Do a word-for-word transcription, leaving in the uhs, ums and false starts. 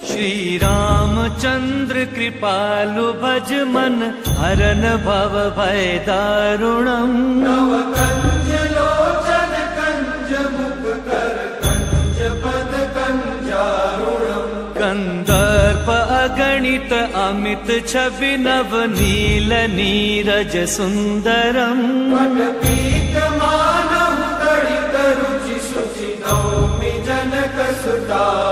श्रीरामचन्द्र कृपालु भज मन हरन भव भय दारुणम् नव कंज लोचन कंज मुख कर कंज पद कंजारुणम् कंदर्प अगणित अमित छवि नव नील नीरज सुंदरम् पटपीत मानव तड़ित रुचि शुचि नौमि जनक सुता